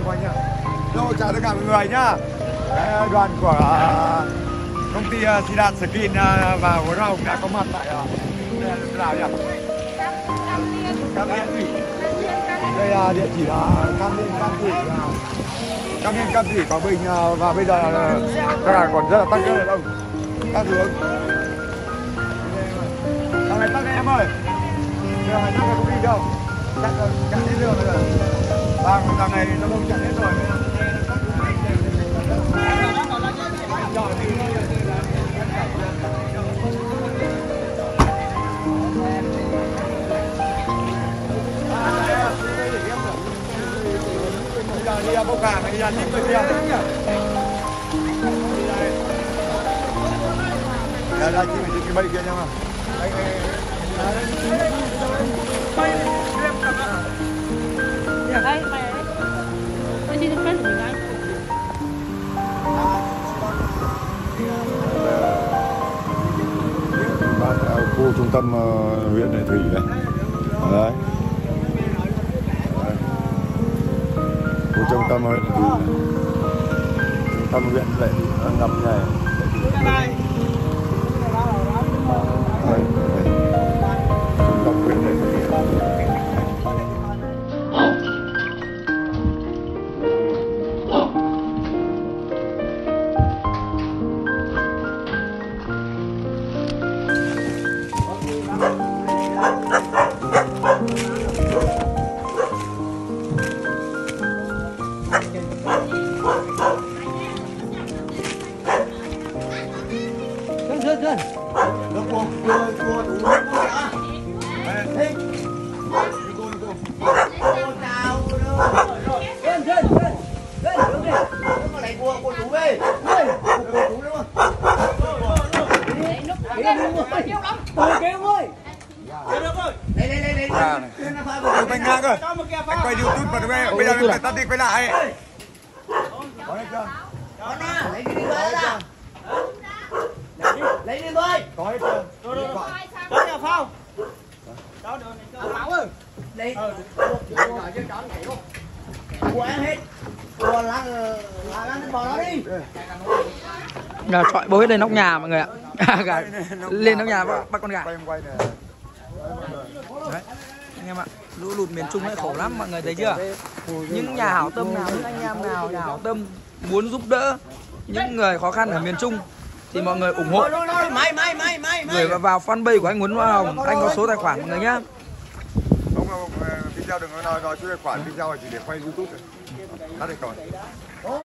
quay nhá. Hello, chào tất cả mọi người nhá. Cái đoàn của công ty Sidat Skin và Huấn Hồng đã có mặt tại nào nhỉ? Cam Liên Thủy. Đây là địa chỉ là Cam Liên Cam Thủy Quảng Bình, và bây giờ các bạn còn rất là tắc rất là đông. Các hướng. Thằng này tắc em ơi. Giờ này tắc này không đi đâu. Chặn hết đường rồi. Thằng này nó không chặn hết rồi. Đi ra bốc hàng, đi ra chip người kia. Ra chip cái bay kia nha mà. Đây, mày ấy. Mày xin phép của mình anh. Khu trung tâm huyện Lệ Thủy này. Đấy. Khu trung tâm huyện Lệ Thủy này. Trung tâm huyện Lệ Thủy nó ngập này. Đây. Trung tâm huyện Lệ Thủy. Dần. Nó cua đủ cua đã. Thích. Anh ngang cơ. Anh quay YouTube mà bây giờ người ta đi quay lại. Có đấy chưa? Có nè, lấy đi bơi ra. Lấy đi bơi. Có hết chưa? Có nhà Phong. Đó được Pháo ơi. Đi. Của em hết. Của là bỏ nó đi. Là chọi bố hết lên nóc nhà mọi người ạ. Lên nóc nhà bắt con gà. Quay này. Đấy. Anh em ạ, lũ lụt miền Trung ấy khổ lắm mọi người thấy chưa? Những nhà hảo tâm nào, những anh em nào nhà hảo tâm muốn giúp đỡ những người khó khăn ở miền Trung thì mọi người ủng hộ. Gửi vào fanpage của anh Huấn Hồng, anh có số tài khoản mọi người nhá. Không, video đừng có nói số tài khoản, video chỉ để quay YouTube thôi. Tắt đi rồi.